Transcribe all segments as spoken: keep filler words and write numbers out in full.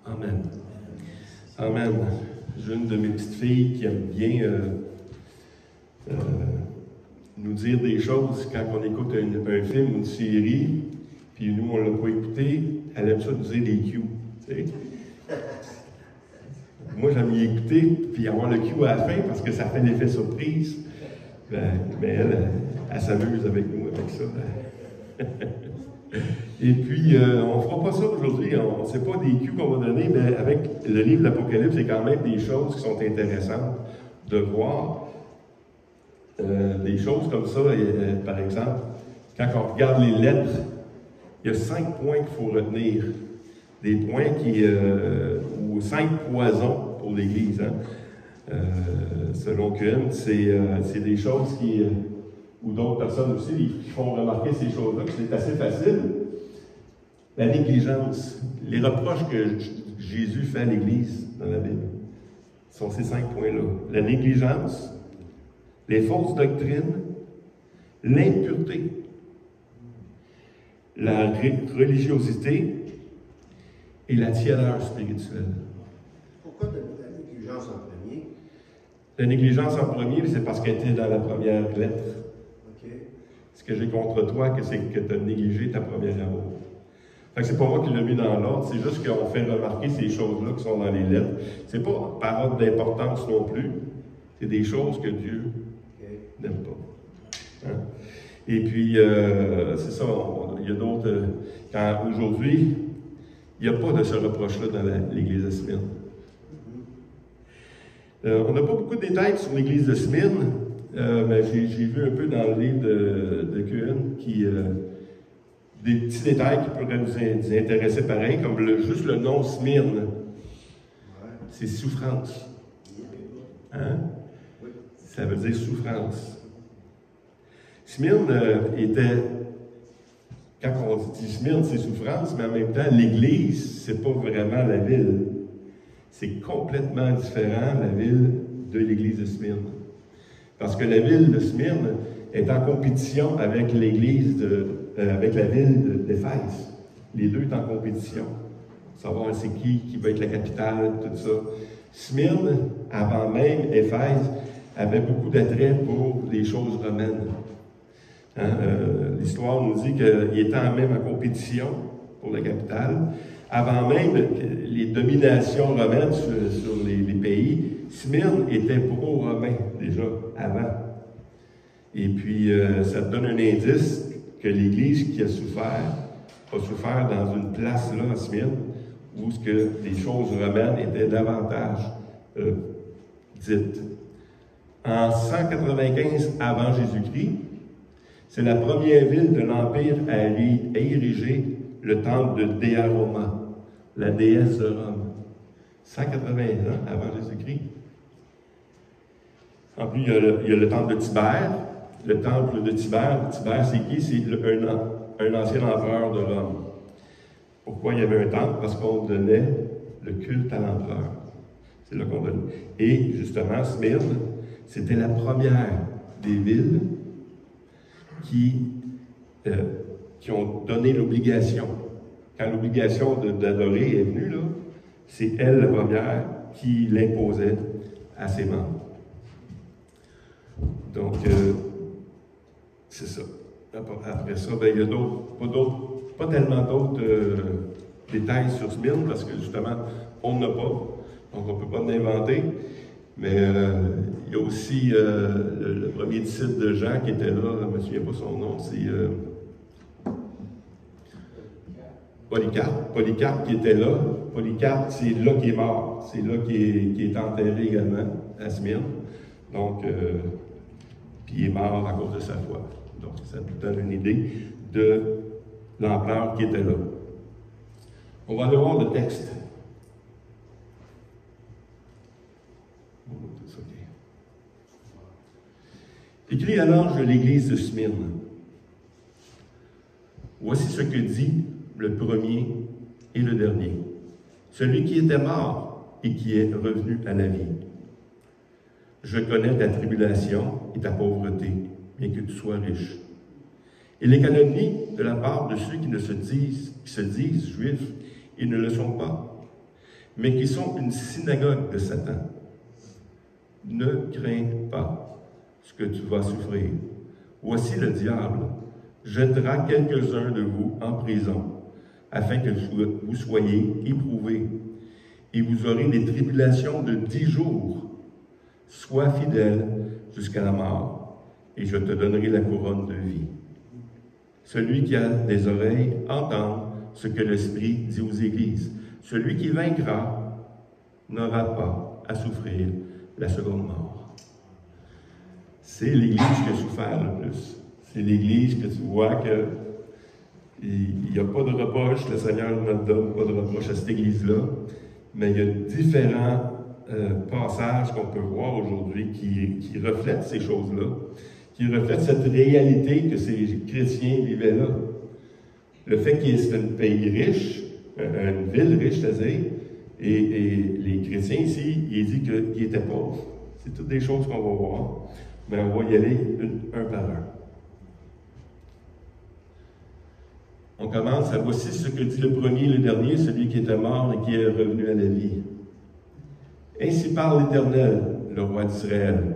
Amen. Amen. J'ai une de mes petites filles qui aime bien euh, euh, nous dire des choses quand on écoute un, un film ou une série, puis nous, on ne l'a pas écouté, elle aime ça nous dire des cues. Tu sais? Moi, j'aime y écouter, puis avoir le cue à la fin, parce que ça fait l'effet surprise. Ben, mais elle, elle, elle s'amuse avec nous, avec ça. Et puis, euh, on ne fera pas ça aujourd'hui. Ce n'est pas des cues qu'on va donner, mais avec le livre de l'Apocalypse, c'est quand même des choses qui sont intéressantes de voir. Euh, des choses comme ça, et, euh, par exemple, quand on regarde les lettres, il y a cinq points qu'il faut retenir. Des points qui, euh, ou cinq poisons pour l'Église. Hein? Euh, selon Q M, c'est euh, des choses qui, euh, ou d'autres personnes aussi, qui font remarquer ces choses-là, que c'est assez facile. La négligence, les reproches que Jésus fait à l'Église dans la Bible, sont ces cinq points-là. La négligence, les fausses doctrines, l'impureté, la religiosité et la tiédeur spirituelle. Pourquoi la négligence en premier? La négligence en premier, c'est parce qu'elle était dans la première lettre. Okay. Ce que j'ai contre toi, c'est que tu as négligé ta première amour. Fait que c'est pas moi qui l'ai mis dans l'ordre, c'est juste qu'on fait remarquer ces choses-là qui sont dans les lettres. C'est pas par ordre d'importance non plus. C'est des choses que Dieu okay. n'aime pas. Hein? Et puis, euh, c'est ça, on, il y a d'autres... Euh, quand aujourd'hui, il n'y a pas de ce reproche-là dans l'Église de Smyrne. Euh, on n'a pas beaucoup de détails sur l'Église de Smyrne, euh, mais j'ai vu un peu dans le livre de, de Q N qui... Euh, des petits détails qui pourraient nous intéresser pareil, comme le, juste le nom Smyrne. Ouais. C'est souffrance. Hein? Oui. Ça veut dire souffrance. Smyrne euh, était, quand on dit Smyrne, c'est souffrance, mais en même temps, l'Église, c'est pas vraiment la ville. C'est complètement différent, la ville, de l'Église de Smyrne. Parce que la ville de Smyrne est en compétition avec l'Église de Euh, avec la ville d'Éphèse. Les deux sont en compétition. Savoir c'est qui, qui va être la capitale, tout ça. Smyrne, avant même Éphèse, avait beaucoup d'attrait pour les choses romaines. Hein? Euh, L'histoire nous dit qu'il était même en compétition pour la capitale. Avant même les dominations romaines sur, sur les, les pays, Smyrne était pro-romain déjà, avant. Et puis, euh, ça te donne un indice que l'Église qui a souffert, a souffert dans une place là, à Smyrne, où ce que les choses romaines étaient davantage euh, dites. En cent quatre-vingt-quinze avant Jésus-Christ, c'est la première ville de l'Empire à ériger le temple de Dea Roma, la déesse de Rome. cent quatre-vingts ans avant Jésus-Christ. En plus, il y a le, il y a le temple de Tibère. Le temple de Tibère, Tibère c'est qui? C'est un, un ancien empereur de Rome. Pourquoi il y avait un temple? Parce qu'on donnait le culte à l'empereur. C'est là qu'on donnait. Et justement, Smyrne, c'était la première des villes qui, euh, qui ont donné l'obligation. Quand l'obligation d'adorer est venue, là, c'est elle la première qui l'imposait à ses membres. Donc, euh, c'est ça. Après ça, ben, il y a d'autres, pas, pas tellement d'autres euh, détails sur Smyrne, parce que justement, on n'a pas, donc on ne peut pas l'inventer. Mais euh, il y a aussi euh, le, le premier disciple de Jean qui était là, je ne me souviens pas son nom, c'est euh, Polycarpe. Polycarpe qui était là. Polycarpe, c'est là qu'il est mort. C'est là qu'il est, qu'il est enterré également, à Smyrne. Donc, euh, puis il est mort à cause de sa foi. Donc, ça nous donne une idée de l'ampleur qui était là. On va aller voir le texte. Écrit à l'ange de l'église de Smyrne. Voici ce que dit le premier et le dernier, celui qui était mort et qui est revenu à la vie. Je connais ta tribulation et ta pauvreté, bien que tu sois riche. Et les calomnies de la part de ceux qui, ne se, disent, qui se disent juifs et ne le sont pas, mais qui sont une synagogue de Satan. Ne crains pas ce que tu vas souffrir. Voici le diable jettera quelques-uns de vous en prison, afin que vous soyez éprouvés, et vous aurez des tribulations de dix jours. Sois fidèle jusqu'à la mort, et je te donnerai la couronne de vie. Celui qui a des oreilles, entende ce que l'Esprit dit aux églises. Celui qui vaincra n'aura pas à souffrir la seconde mort. C'est l'Église qui a souffert le plus. C'est l'Église que tu vois que il n'y a pas de reproche, le Seigneur ne nous donne pas de reproche à cette Église-là, mais il y a différents euh, passages qu'on peut voir aujourd'hui qui, qui reflètent ces choses-là, qui reflètent cette réalité que ces chrétiens vivaient là. Le fait qu'il y ait un pays riche, une ville riche, c'est-à-dire, et, et les chrétiens ici, il est dit qu'ils étaient pauvres. C'est toutes des choses qu'on va voir, mais on va y aller une, un par un. On commence à « Voici ce que dit le premier et le dernier, celui qui était mort et qui est revenu à la vie. Ainsi parle l'Éternel, le roi d'Israël,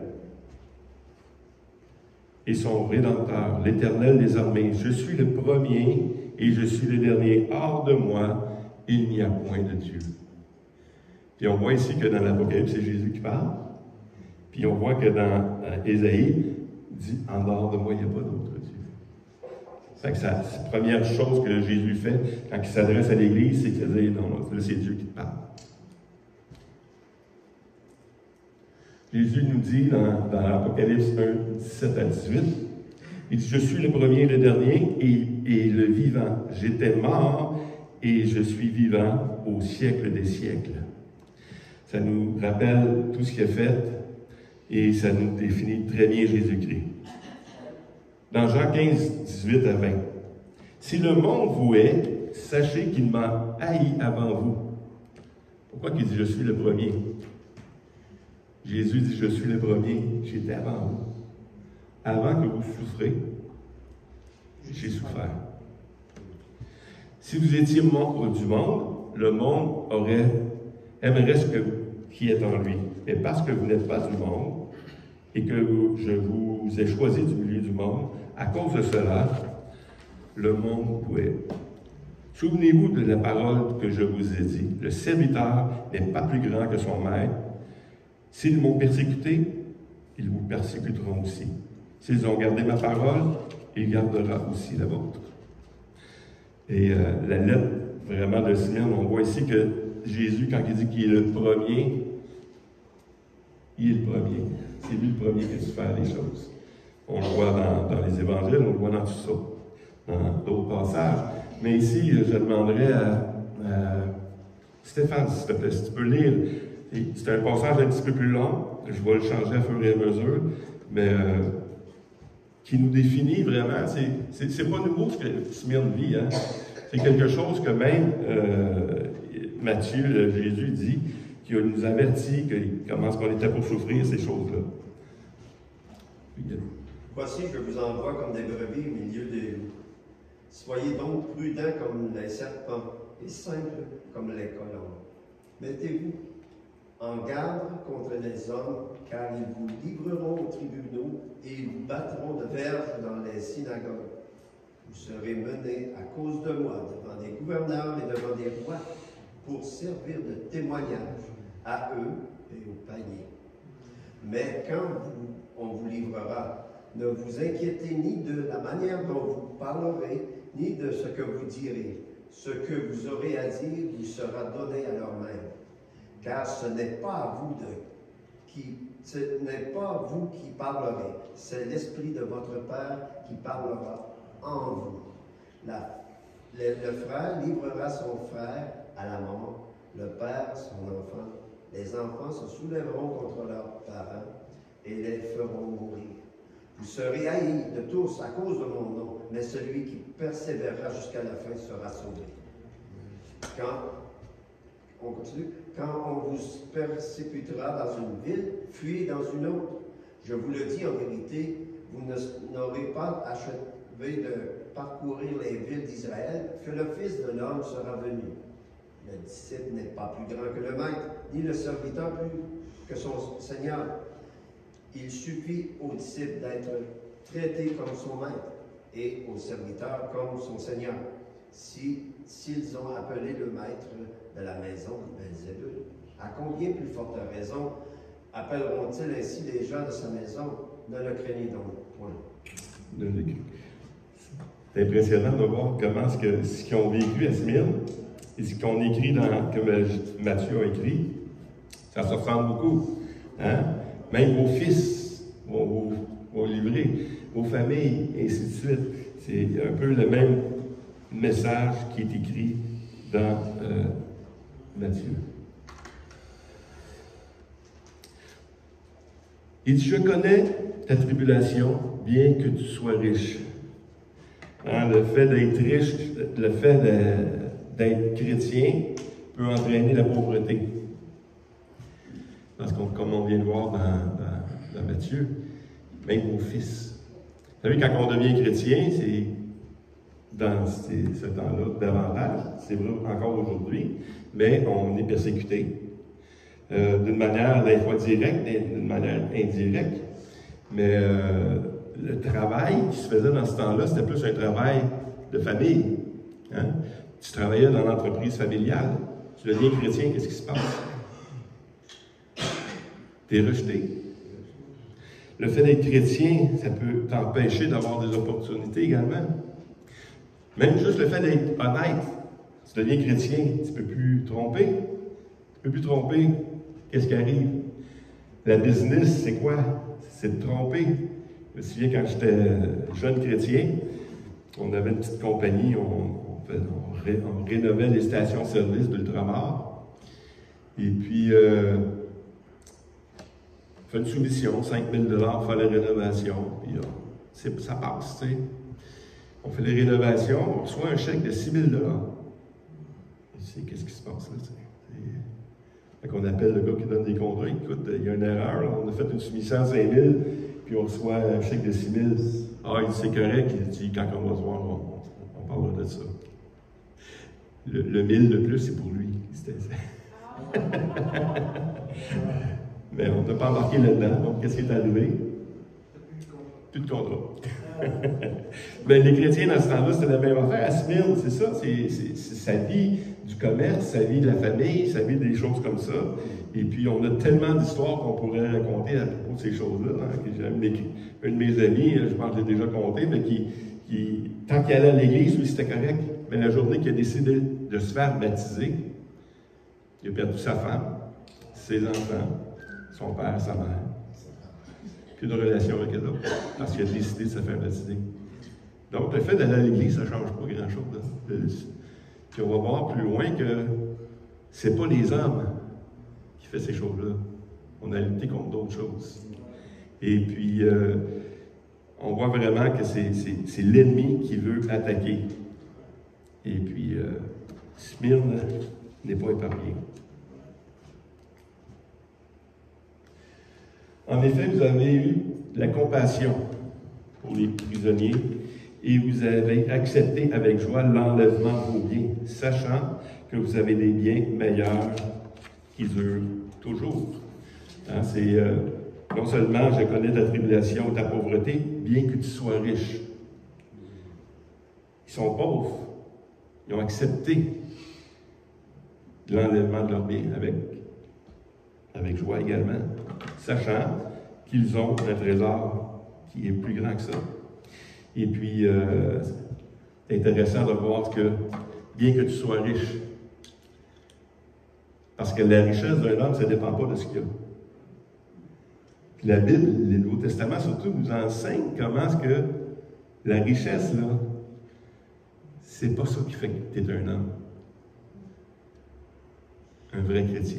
et son Rédempteur, l'Éternel des armées. Je suis le premier et je suis le dernier. Hors de moi, il n'y a point de Dieu. » Puis on voit ici que dans l'Apocalypse, c'est Jésus qui parle. Puis on voit que dans euh, Ésaïe, il dit « En dehors de moi, il n'y a pas d'autre Dieu. » C'est que ça, c'est la première chose que Jésus fait quand il s'adresse à l'Église, c'est qu'il dit « Non, là, c'est Dieu qui te parle. » Jésus nous dit dans, dans l'Apocalypse un, dix-sept à dix-huit, il dit « Je suis le premier et le dernier et, et le vivant. J'étais mort et je suis vivant au siècle des siècles. » Ça nous rappelle tout ce qu'il a fait et ça nous définit très bien Jésus-Christ. Dans Jean quinze, dix-huit à vingt, « Si le monde vous hait, sachez qu'il m'a haï avant vous. » Pourquoi qu'il dit « Je suis le premier » ? Jésus dit « Je suis le premier, j'étais avant vous. Avant que vous souffrez, j'ai souffert. Si vous étiez membre du monde, le monde aurait, aimerait ce que, qui est en lui. Et parce que vous n'êtes pas du monde, et que vous, je vous ai choisi du milieu du monde, à cause de cela, le monde pouvait. Souvenez-vous de la parole que je vous ai dit. Le serviteur n'est pas plus grand que son maître. S'ils m'ont persécuté, ils vous persécuteront aussi. S'ils ont gardé ma parole, il gardera aussi la vôtre. Et euh, la lettre vraiment de Simeon, on voit ici que Jésus, quand il dit qu'il est le premier, il est le premier. C'est lui le premier qui a su faire les choses. On le voit dans, dans les évangiles, on le voit dans tout ça, dans d'autres passages. Mais ici, je demanderais à, à Stéphane, s'il te plaît, si tu peux lire. C'est un passage un petit peu plus long, je vais le changer à fur et à mesure, mais euh, qui nous définit vraiment. C'est pas nouveau ce que Simeon vit, hein? C'est quelque chose que même euh, Matthieu, Jésus dit, qui nous avertit que, comment est-ce qu'on était pour souffrir ces choses-là. Voici, je vous envoie comme des brebis au milieu des loups. Soyez donc prudents comme les serpents et simples comme les colombes. Mettez-vous en garde contre les hommes, car ils vous livreront aux tribunaux et ils vous battront de verges dans les synagogues. Vous serez menés à cause de moi devant des gouverneurs et devant des rois pour servir de témoignage à eux et aux païens. Mais quand vous, on vous livrera, ne vous inquiétez ni de la manière dont vous parlerez, ni de ce que vous direz. Ce que vous aurez à dire vous sera donné à leur main. Car ce n'est pas à vous de qui, ce n'est pas vous qui parlerez, c'est l'Esprit de votre Père qui parlera en vous. La, le, le frère livrera son frère à la mort, le père son enfant. Les enfants se soulèveront contre leurs parents et les feront mourir. Vous serez haïs de tous à cause de mon nom, mais celui qui persévérera jusqu'à la fin sera sauvé. Quand on continue, quand on vous persécutera dans une ville, fuyez dans une autre. Je vous le dis en vérité, vous n'aurez pas achevé de parcourir les villes d'Israël que le Fils de l'homme sera venu. Le disciple n'est pas plus grand que le maître, ni le serviteur plus que son Seigneur. Il suffit au disciple d'être traité comme son maître et au serviteur comme son Seigneur. Si, s'ils ont appelé le maître de la maison Belzébul, à combien plus forte raison appelleront-ils ainsi les gens de sa maison? Ne le craignez donc point. C'est impressionnant de voir comment ce que, ce qu'ils ont vécu à Smyrne et ce qu'on écrit dans, comme Matthieu a écrit, ça se ressemble beaucoup. Hein? Même vos fils vont vous, vont livrer, vos familles, et ainsi de suite. C'est un peu le même message qui est écrit dans euh, Matthieu. Il dit, je connais ta tribulation, bien que tu sois riche. Hein, le fait d'être riche, le fait d'être chrétien peut entraîner la pauvreté. Parce que, comme on vient de voir dans, dans, dans Matthieu, même vos fils. Vous savez, quand on devient chrétien, c'est dans ces, ce temps-là davantage, c'est vrai encore aujourd'hui, mais on est persécuté. Euh, d'une manière, des fois directe, d'une manière indirecte. Mais euh, le travail qui se faisait dans ce temps-là, c'était plus un travail de famille. Hein? Tu travaillais dans l'entreprise familiale. Tu deviens chrétien, qu'est-ce qui se passe? Tu es rejeté. Le fait d'être chrétien, ça peut t'empêcher d'avoir des opportunités également. Même juste le fait d'être honnête. Tu deviens chrétien, tu ne peux plus tromper. Tu ne peux plus tromper. Qu'est-ce qui arrive? La business, c'est quoi? C'est de tromper. Je me souviens quand j'étais jeune chrétien, on avait une petite compagnie, on, on, fait, on, ré, on rénovait les stations-service d'Ultramar. Et puis, euh, on fait une soumission, cinq mille dollars pour faire la rénovation. Puis, euh, ça passe, tu sais. On fait les rénovations, on reçoit un chèque de six mille dollars. Qu'est-ce qui se passe là? Fait qu'on appelle le gars qui donne des contrats. Écoute, il y a une erreur, là. On a fait une soumission à cinq mille, puis on reçoit un chèque de six mille. Ah, il dit c'est correct. Il dit quand on va se voir, on, on, on parlera de ça. Le, le mille de plus, c'est pour lui. Mais on ne t'a pas embarqué là-dedans. Donc, qu'est-ce qui est arrivé? Plus de contrat. Mais les chrétiens, dans ce temps-là, c'était la même affaire. À Smyrne, c'est ça. C'est sa vie du commerce, sa vie de la famille, sa vie des choses comme ça. Et puis, on a tellement d'histoires qu'on pourrait raconter à propos de ces choses-là. Hein, un de mes amis, je pense que je l'ai déjà compté, mais qui, qui tant qu'il allait à l'église, lui, c'était correct. Mais la journée qu'il a décidé de se faire baptiser, il a perdu sa femme, ses enfants, son père, sa mère. Plus de relation avec eux autres, parce qu'il a décidé de se faire baptiser. Donc, le fait d'aller à l'église, ça ne change pas grand-chose. Hein. Puis on va voir plus loin que c'est pas les hommes qui font ces choses-là. On a lutté contre d'autres choses. Et puis, euh, on voit vraiment que c'est l'ennemi qui veut attaquer. Et puis, euh, Smyrne n'est pas épargné. En effet, vous avez eu la compassion pour les prisonniers et vous avez accepté avec joie l'enlèvement de vos biens, sachant que vous avez des biens meilleurs qui durent toujours. Hein, c'est euh, non seulement je connais ta tribulation ou ta pauvreté, bien que tu sois riche. Ils sont pauvres. Ils ont accepté l'enlèvement de leurs biens avec, avec joie également, sachant qu'ils ont un trésor qui est plus grand que ça. Et puis, euh, c'est intéressant de voir que, bien que tu sois riche, parce que la richesse d'un homme, ça ne dépend pas de ce qu'il a. Puis la Bible, le Nouveau Testament surtout, nous enseigne comment est-ce que la richesse, là, c'est pas ça qui fait que tu es un homme. Un vrai chrétien.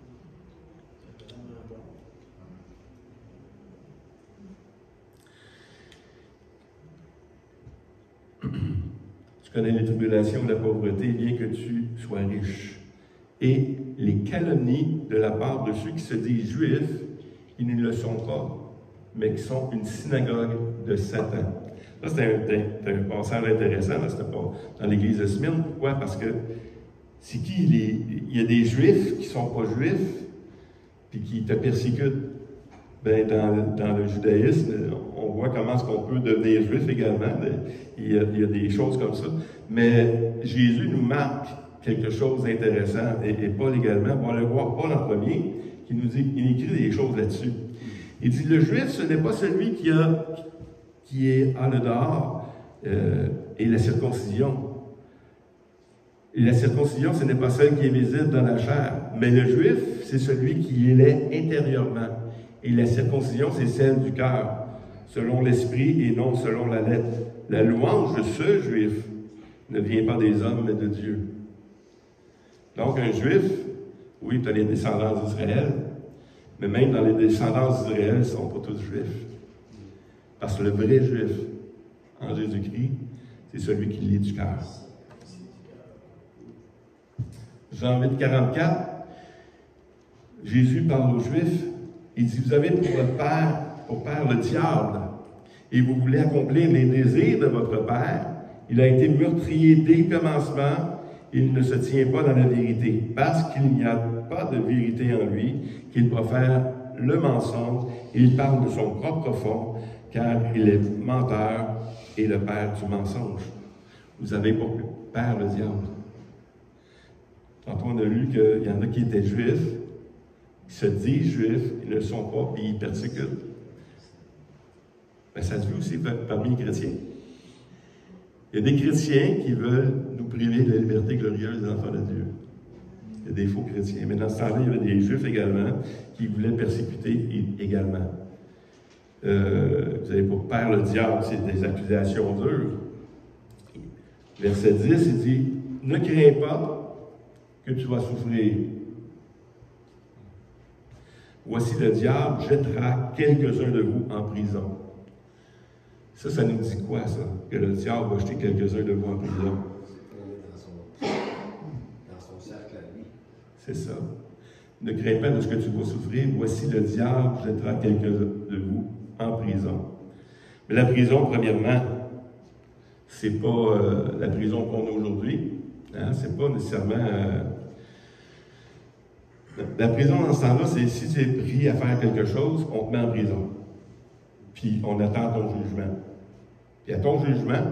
Tu connais les tribulations de la pauvreté, bien que tu sois riche. Et les calomnies de la part de ceux qui se disent juifs, qui ne le sont pas, mais qui sont une synagogue de Satan. Ça, c'est un, un, un passage intéressant, c'était pas dans l'église de Smyrne. Pourquoi? Parce que C'est qui les... Il y a des Juifs qui ne sont pas Juifs, puis qui te persécutent. Ben, dans, dans le judaïsme, on voit comment est-ce qu'on peut devenir Juif également. Il y, a, il y a des choses comme ça. Mais Jésus nous marque quelque chose d'intéressant, et, et Paul également. On va le voir, Paul en premier, qui nous dit, il écrit des choses là-dessus. Il dit, le Juif, ce n'est pas celui qui, a, qui est en le dehors euh, et la circoncision. Et la circoncision, ce n'est pas celle qui est visible dans la chair, mais le Juif, c'est celui qui l'est intérieurement. Et la circoncision, c'est celle du cœur, selon l'esprit et non selon la lettre. La louange de ce Juif ne vient pas des hommes, mais de Dieu. Donc, un Juif, oui, tu as les descendants d'Israël, mais même dans les descendants d'Israël, ils ne sont pas tous Juifs. Parce que le vrai Juif, en Jésus-Christ, c'est celui qui lit du cœur. Jean huit, quarante-quatre, Jésus parle aux Juifs. Il dit, vous avez pour votre père, pour père le diable, et vous voulez accomplir les désirs de votre père. Il a été meurtrier dès le commencement, il ne se tient pas dans la vérité, parce qu'il n'y a pas de vérité en lui, qu'il profère le mensonge, et il parle de son propre fond, car il est menteur et le père du mensonge. Vous avez pour père le diable. Tantôt on a lu qu'il y en a qui étaient juifs, ils se disent juifs, ils ne le sont pas, puis ils persécutent. Mais ça se fait aussi parmi les chrétiens. Il y a des chrétiens qui veulent nous priver de la liberté glorieuse des enfants de Dieu. Il y a des faux chrétiens. Mais dans ce temps-là, il y avait des juifs également qui voulaient persécuter également. Euh, vous avez pour père le diable, c'est des accusations dures. Verset dix, il dit, ne crains pas que tu vas souffrir. Voici le diable jettera quelques-uns de vous en prison. Ça, ça nous dit quoi, ça? Que le diable va jeter quelques-uns de vous en prison. Dans son, dans son cercle à lui. C'est ça. Ne crains pas de ce que tu vas souffrir. Voici le diable jettera quelques-uns de vous en prison. Mais la prison, premièrement, c'est pas euh, la prison qu'on a aujourd'hui. Hein? C'est pas nécessairement... Euh, la prison, dans ce temps-là, c'est si tu es pris à faire quelque chose, on te met en prison. Puis on attend ton jugement. Puis à ton jugement,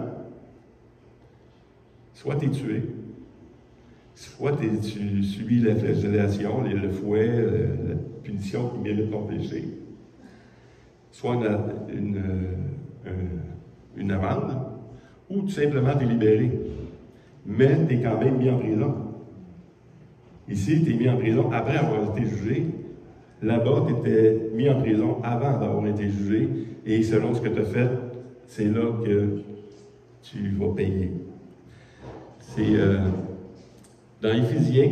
soit tu es tué, soit tu subis la flagellation, le fouet, la punition qui mérite ton péché, soit une, une, une, une amende, ou tout simplement tu es libéré. Mais tu es quand même mis en prison. Ici, tu es mis en prison après avoir été jugé. Là-bas, tu étais mis en prison avant d'avoir été jugé. Et selon ce que tu as fait, c'est là que tu vas payer. C'est euh, dans Éphésiens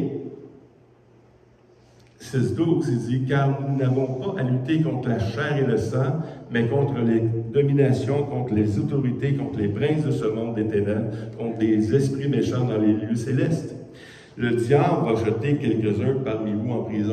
six douze, il dit « Car nous n'avons pas à lutter contre la chair et le sang, mais contre les dominations, contre les autorités, contre les princes de ce monde des ténèbres, contre les esprits méchants dans les lieux célestes. Le diable va jeter quelques-uns parmi vous en prison. »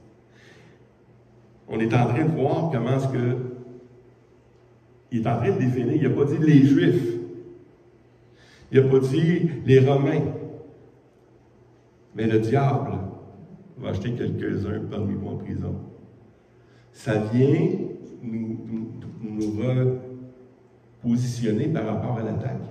On est en train de voir comment est-ce que il est en train de définir. Il n'a pas dit les Juifs. Il n'a pas dit les Romains. Mais le diable va acheter quelques-uns parmi vous en prison. Ça vient nous, nous, nous repositionner par rapport à l'attaque.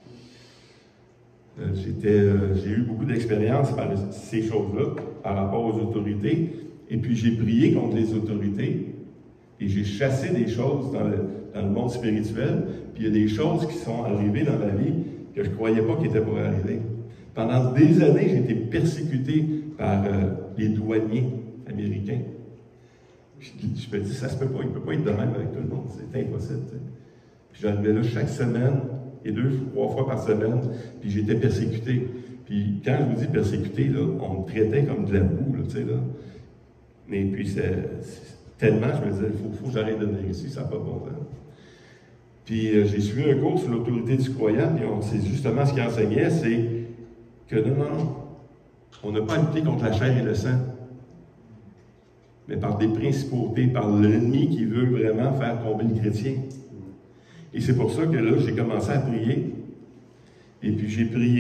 Euh, j'étais, euh, j'ai eu beaucoup d'expérience par ces choses-là, par rapport aux autorités. Et puis j'ai prié contre les autorités. Et j'ai chassé des choses dans le, dans le monde spirituel. Puis il y a des choses qui sont arrivées dans ma vie que je ne croyais pas qu'ils étaient pour arriver. Pendant des années, j'ai été persécuté par euh, les douaniers américains. Je, je me dis, ça se peut pas, il ne peut pas être de même avec tout le monde, c'est impossible. T'sais. Puis j'arrivais là chaque semaine, et deux, trois fois par semaine, puis j'étais persécuté. Puis quand je vous dis persécuté, là, on me traitait comme de la boue, là, tu sais, là. Mais puis c'est tellement, je me disais, il faut, faut que j'arrête de venir ici, ça n'a pas de bon temps. Puis euh, j'ai suivi un cours sur l'autorité du croyant, puis c'est justement ce qu'il enseignait, c'est que non, non, non, on n'a pas à lutter contre la chair et le sang, mais par des principautés, par l'ennemi qui veut vraiment faire tomber le chrétien. Et c'est pour ça que là, j'ai commencé à prier, et puis j'ai prié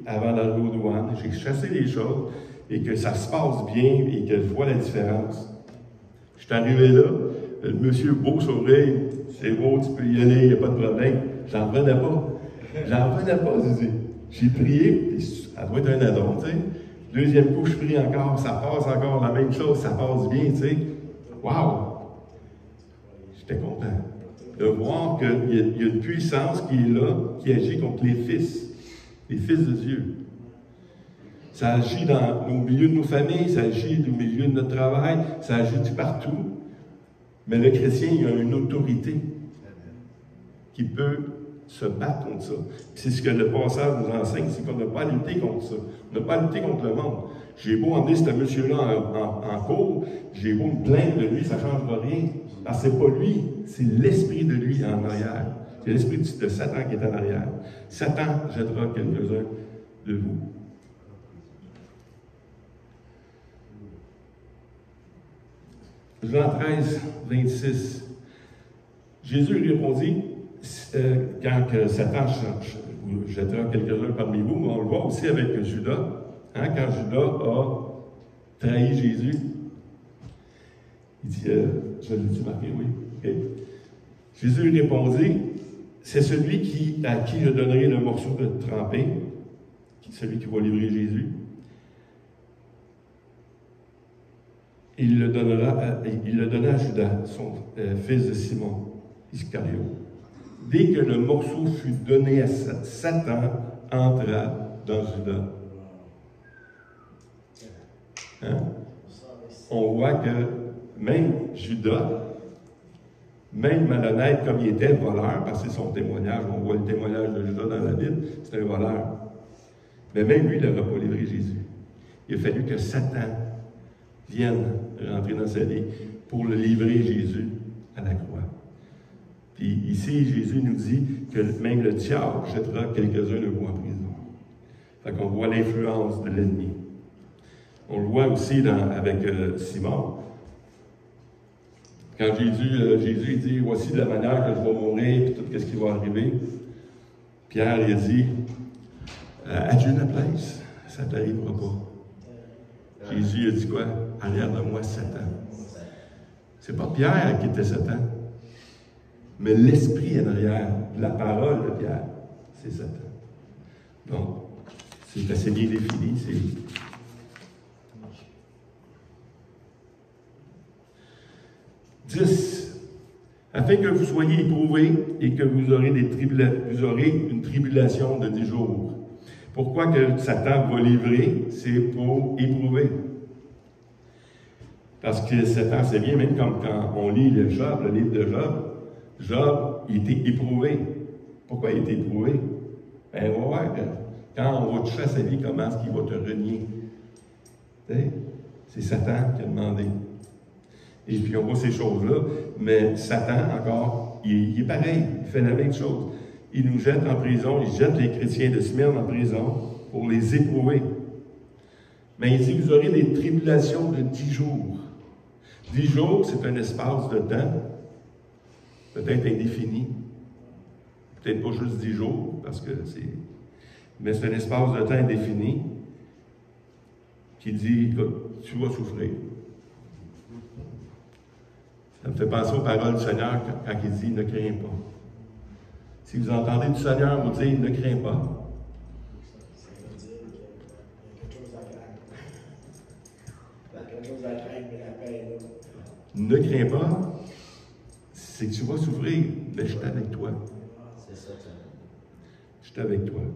avant d'arriver aux douanes. J'ai chassé les choses et que ça se passe bien et que je vois la différence. Je suis arrivé là, le monsieur beau sourire, c'est beau, tu peux y aller, il n'y a pas de problème. J'en revenais pas. J'en revenais pas, j'ai prié, ça doit être un addon, tu sais. Deuxième coup, je prie encore, ça passe encore la même chose, ça passe bien, tu sais. Wow! J'étais content de voir qu'il y, y a une puissance qui est là, qui agit contre les fils, les fils de Dieu. Ça agit dans, au milieu de nos familles, ça agit au milieu de notre travail, ça agit partout. Mais le chrétien, il a une autorité qui peut se battre contre ça. C'est ce que le passage nous enseigne, c'est qu'on n'a pas à lutter contre ça. On n'a pas à lutter contre le monde. J'ai beau emmener ce monsieur-là en, en, en cours, j'ai beau me plaindre de lui, ça ne changera rien. Parce que ce n'est pas lui, c'est l'esprit de lui en arrière. C'est l'esprit de Satan qui est en arrière. Satan jettera quelques-uns de vous. Jean treize, vingt-six. Jésus répondit, euh, quand que Satan jettera quelques-uns parmi vous, mais on le voit aussi avec Judas, hein, quand Judas a trahi Jésus. Il dit, euh, je l'ai dit marqué, oui. Okay. Jésus répondit, c'est celui qui, à qui je donnerai le morceau de trempé, celui qui va livrer Jésus. Il le donnera à, il le donna à Judas, son euh, fils de Simon, Iscariote. Dès que le morceau fut donné à Satan, entra dans Judas. Hein? On voit que même Judas, même malhonnête comme il était voleur, parce que c'est son témoignage, on voit le témoignage de Judas dans la Bible, c'est un voleur. Mais même lui, il n'aura pas livré Jésus. Il a fallu que Satan vienne rentrer dans sa vie pour le livrer Jésus à la croix. Puis ici, Jésus nous dit que même le diable jettera quelques-uns de vous en prison. Fait qu'on voit l'influence de l'ennemi. On le voit aussi dans, avec euh, Simon. Quand Jésus, euh, Jésus dit, voici de la manière que je vais mourir, puis tout ce qui va arriver. Pierre, il a dit, à Dieu la place, ça ne t'arrivera pas. Jésus a dit quoi? Arrière de moi, Satan. C'est pas Pierre qui était Satan, mais l'esprit en arrière, la parole de Pierre, c'est Satan. Donc, c'est assez bien défini. C'est... dix. Afin que vous soyez éprouvés et que vous aurez, des tribula... vous aurez une tribulation de dix jours. Pourquoi que Satan va livrer? C'est pour éprouver. Parce que Satan, c'est bien, même comme quand on lit le Job, le livre de Job, Job, il était éprouvé. Pourquoi il était éprouvé? Ben, on va voir que quand on va toucher à sa vie, comment est-ce qu'il va te renier? C'est Satan qui a demandé. Et puis on voit ces choses-là, mais Satan, encore, il, il est pareil, il fait la même chose. Il nous jette en prison, il jette les chrétiens de Smyrne en prison pour les éprouver. Mais il dit, vous aurez des tribulations de dix jours. Dix jours, c'est un espace de temps, peut-être indéfini. Peut-être pas juste dix jours, parce que c'est... Mais c'est un espace de temps indéfini qui dit, écoute, tu vas souffrir. Ça me fait penser aux paroles du Seigneur quand il dit, ne crains pas. Si vous entendez du Seigneur vous dire, ne crains pas. Ça veut dire qu'il y a quelque chose à craindre. Il y a quelque chose à craindre, mais la paix est là. Ne crains pas, c'est que tu vas souffrir, mais je suis avec toi. C'est ça, ça. Je suis avec toi.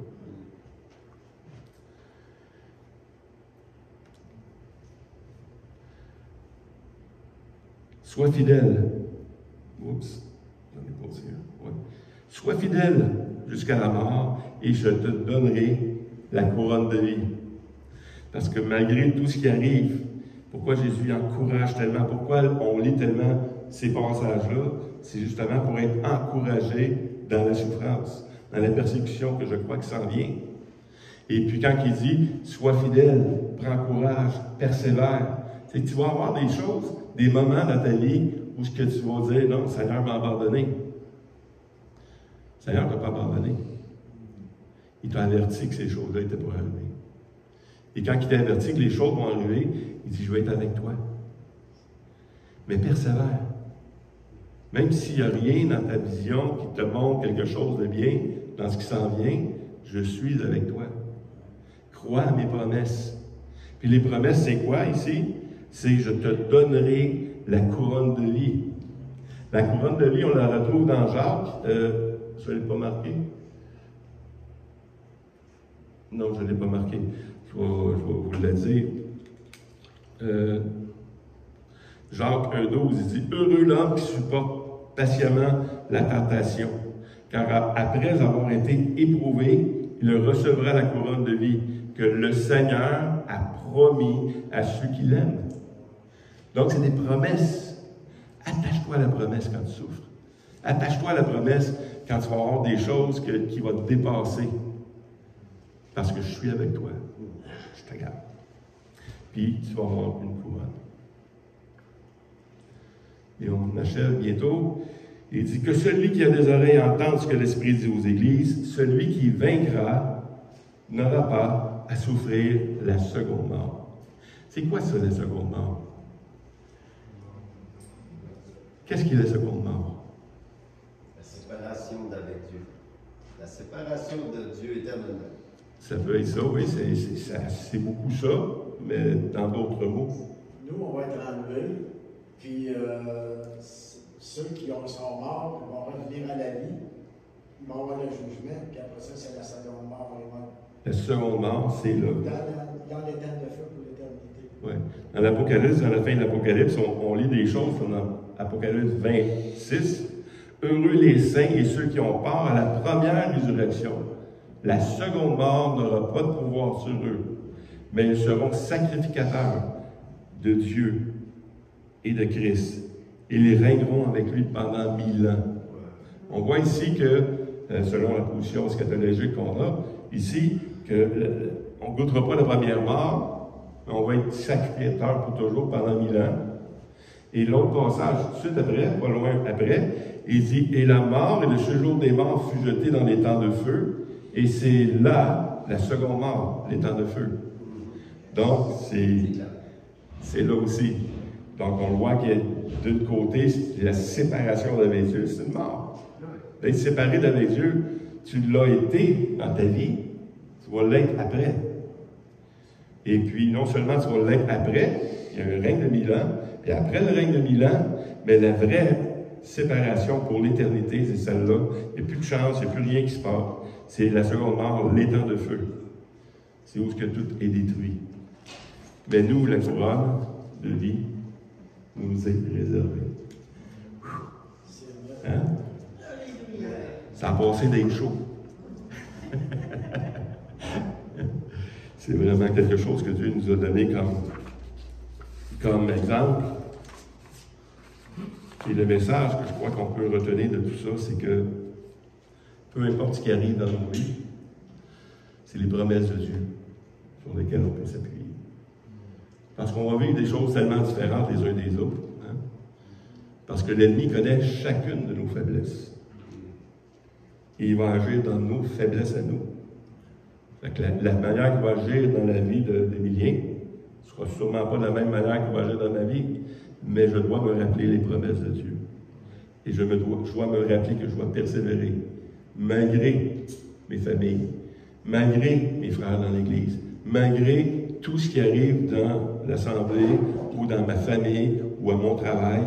Sois fidèle. Oups, j'en ai pas aussi. Ouais. Sois fidèle jusqu'à la mort et je te donnerai la couronne de vie. Parce que malgré tout ce qui arrive, pourquoi Jésus encourage tellement, pourquoi on lit tellement ces passages-là, c'est justement pour être encouragé dans la souffrance, dans la persécution que je crois que s'en vient. Et puis quand il dit, sois fidèle, prends courage, persévère, c'est que tu vas avoir des choses, des moments dans ta vie où ce que tu vas dire, non, le Seigneur m'a abandonné. Le Seigneur ne t'a pas abandonné. il t'a averti que ces choses-là étaient pour arriver. Et quand il t'a averti que les choses vont arriver, il dit, je vais être avec toi. Mais persévère. Même s'il n'y a rien dans ta vision qui te montre quelque chose de bien, dans ce qui s'en vient, je suis avec toi. Crois à mes promesses. Puis les promesses, c'est quoi ici? C'est je te donnerai la couronne de vie. La couronne de vie, on la retrouve dans Jacques. Euh, je ne l'ai pas marqué. Non, je ne l'ai pas marqué. Je vais, je vais vous le dire. Euh, Jacques un douze, il dit « Heureux l'homme qui supporte patiemment la tentation, car après avoir été éprouvé, il recevra la couronne de vie que le Seigneur a promis à ceux qui l'aiment. » Donc, c'est des promesses. Attache-toi à la promesse quand tu souffres. Attache-toi à la promesse quand tu vas avoir des choses que, qui vont te dépasser. Parce que je suis avec toi. Je te garde. Puis, tu vas avoir une couronne. Et on achève bientôt. Il dit que celui qui a des oreilles entende ce que l'Esprit dit aux églises, celui qui vaincra n'aura pas à souffrir la seconde mort. C'est quoi ça, la seconde mort? Qu'est-ce qui est la seconde mort? La séparation d'avec Dieu. La séparation de Dieu éternellement. Ça peut être ça, oui, c'est beaucoup ça, mais dans d'autres mots. Nous, on va être enlevés, puis euh, ceux qui ont, sont morts vont revenir à la vie, ils vont avoir le jugement, puis après ça, c'est la seconde mort. La seconde mort, c'est là. Dans, dans l'éternel de feu pour l'éternité. Oui. Dans l'Apocalypse, dans la fin de l'Apocalypse, on, on lit des choses dans Apocalypse vingt-six. Heureux les saints et ceux qui ont part à la première résurrection. La seconde mort n'aura pas de pouvoir sur eux, mais ils seront sacrificateurs de Dieu et de Christ. Et ils règneront avec lui pendant mille ans. On voit ici que, selon la position eschatologique qu'on a, ici, qu'on ne goûtera pas la première mort, mais on va être sacrificateur pour toujours pendant mille ans. Et l'autre passage, tout de suite après, pas loin après, il dit « Et la mort et le séjour des morts fut jeté dans les temps de feu. » Et c'est là, la seconde mort, les temps de feu. Donc, c'est là aussi. Donc, on voit qu'il y a d'un côté, la séparation d'avec Dieu, c'est une mort. D'être séparé d'avec Dieu, tu l'as été dans ta vie, tu vas l'être après. Et puis, non seulement tu vas l'être après, il y a un règne de mille ans, et après le règne de mille ans, mais la vraie séparation pour l'éternité, c'est celle-là. Il n'y a plus de chance, il n'y a plus rien qui se passe. C'est la seconde mort, les temps de feu. C'est où ce que tout est détruit. Mais nous, la couronne de vie, nous est réservée. Hein? Ça a passé des chauds. C'est vraiment quelque chose que Dieu nous a donné comme, comme exemple. Et le message que je crois qu'on peut retenir de tout ça, c'est que peu importe ce qui arrive dans nos vies, c'est les promesses de Dieu sur lesquelles on peut s'appuyer. Parce qu'on va vivre des choses tellement différentes les uns des autres. Hein? Parce que l'ennemi connaît chacune de nos faiblesses. Et il va agir dans nos faiblesses à nous. Fait que la, la manière qu'il va agir dans la vie d'Emilien ne sera sûrement pas la même manière qu'il va agir dans ma vie, mais je dois me rappeler les promesses de Dieu. Et je, me dois, je dois me rappeler que je dois persévérer, malgré mes familles, malgré mes frères dans l'Église, malgré tout ce qui arrive dans l'Assemblée ou dans ma famille ou à mon travail.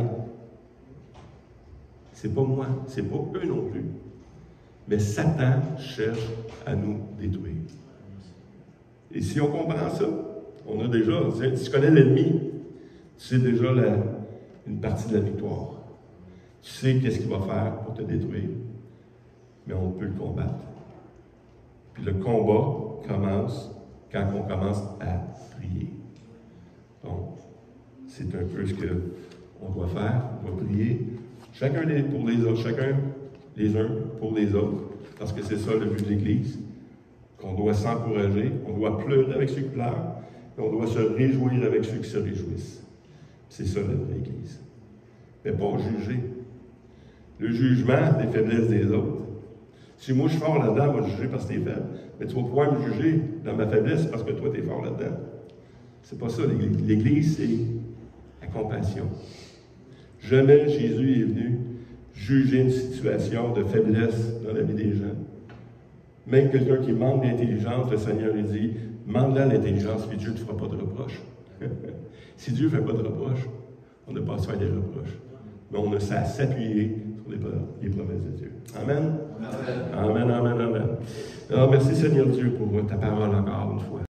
C'est pas moi, c'est pas eux non plus. Mais Satan cherche à nous détruire. Et si on comprend ça, on a déjà, si tu connais l'ennemi, tu sais déjà la, une partie de la victoire. Tu sais qu'est-ce qu'il va faire pour te détruire. Mais on peut le combattre. Puis le combat commence quand on commence à prier. Donc, c'est un peu ce qu'on doit faire. On va prier chacun pour les autres, chacun les uns pour les autres, parce que c'est ça le but de l'Église, qu'on doit s'encourager, on doit pleurer avec ceux qui pleurent, et on doit se réjouir avec ceux qui se réjouissent. C'est ça la vraie Église. Mais pas juger. Le jugement des faiblesses des autres, Si moi je suis fort là-dedans, moi je vais juger parce que tu es faible. Mais tu vas pouvoir me juger dans ma faiblesse parce que toi tu es fort là-dedans. C'est pas ça l'Église. L'Église, c'est la compassion. Jamais Jésus est venu juger une situation de faiblesse dans la vie des gens. Même quelqu'un qui manque d'intelligence, le Seigneur lui dit, demande-la l'intelligence, puis Dieu ne te fera pas de reproche. Si Dieu ne fait pas de reproche, on n'a pas à se faire des reproches. Mais on a ça à s'appuyer sur les, les promesses de Dieu. Amen. Amen, amen, amen. amen. Alors, merci Seigneur Dieu pour ta parole encore une fois.